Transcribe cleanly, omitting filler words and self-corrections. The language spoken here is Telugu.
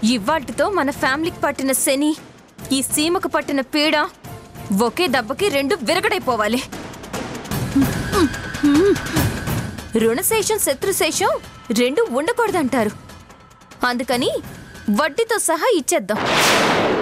ఇవాల్టితో మన ఫ్యామిలీకి పట్టిన శని, ఈ సీమకు పట్టిన పీడ ఒకే దెబ్బకి రెండు విరగడైపోవాలి. రుణశేషం శత్రుశేషం రెండు ఉండకూడదంటారు. అందుకని వడ్డీతో సహా ఇచ్చేద్దాం.